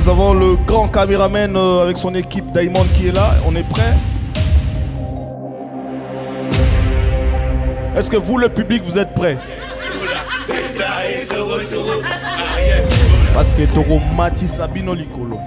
Nous avons le grand caméraman avec son équipe Diamond qui est là. On est prêt? Est-ce que vous, le public, vous êtes prêts? Parce que Toro Mati Sabino Likolo.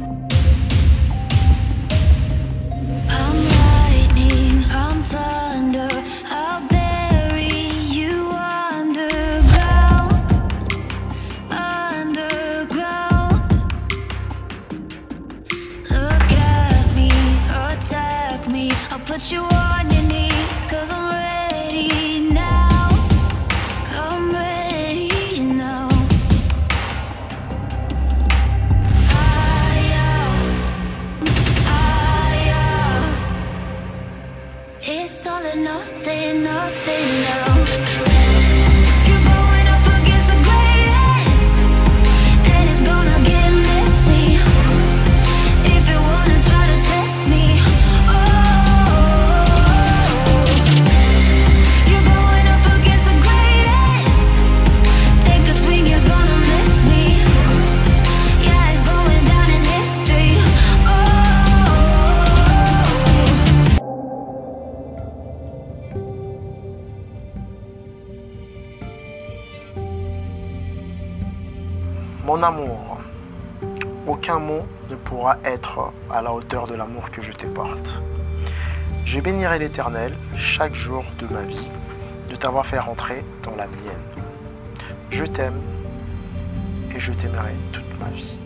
Put you on your knees, 'cause I'm ready now. I'm ready now. It's all or nothing, nothing now. You're going up against the greatest, and it's gonna get messy. If you wanna try to test me, Mon amour, aucun mot ne pourra être à la hauteur de l'amour que je te porte. Je bénirai l'Éternel chaque jour de ma vie de t'avoir fait rentrer dans la mienne. Je t'aime et je t'aimerai toute ma vie.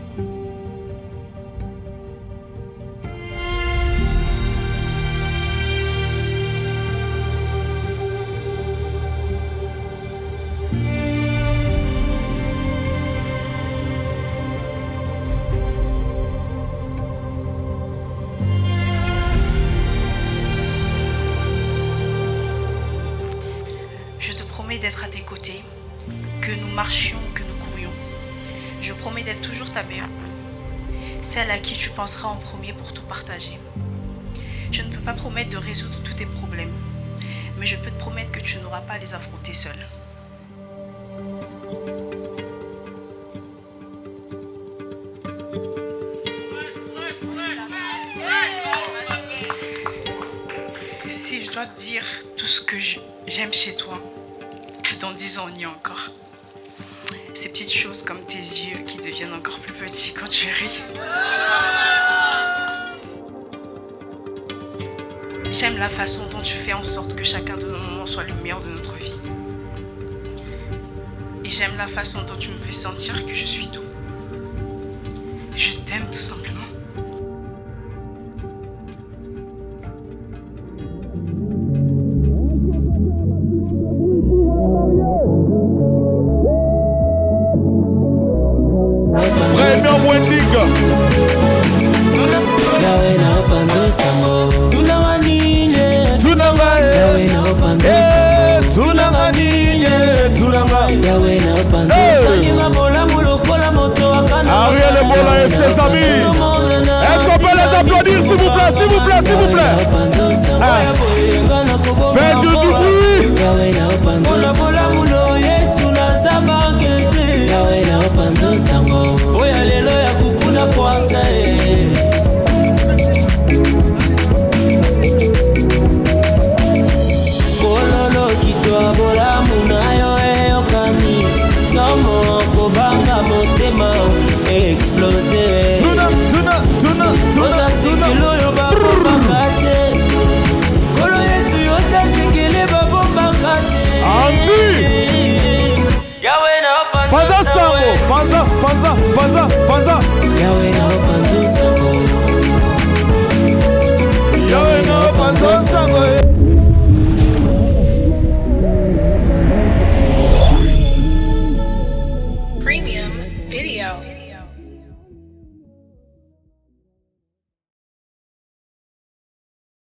D'être à tes côtés, que nous marchions, que nous courions. Je promets d'être toujours ta mère, celle à qui tu penseras en premier pour tout partager. Je ne peux pas promettre de résoudre tous tes problèmes, mais je peux te promettre que tu n'auras pas à les affronter seule. Si je dois te dire tout ce que j'aime chez toi, dans 10 ans, on y est encore. Ces petites choses comme tes yeux qui deviennent encore plus petits quand tu ris. J'aime la façon dont tu fais en sorte que chacun de nos moments soit le meilleur de notre vie. Et j'aime la façon dont tu me fais sentir que je suis tout. Je t'aime tout simplement. Ariel Mola et ses amis. Est-ce qu'on peut les applaudir s'il vous plaît, s'il vous plaît, s'il vous plaît? Faites du bruit. Panza Sango, Panza. Yahweh no Panza Sango.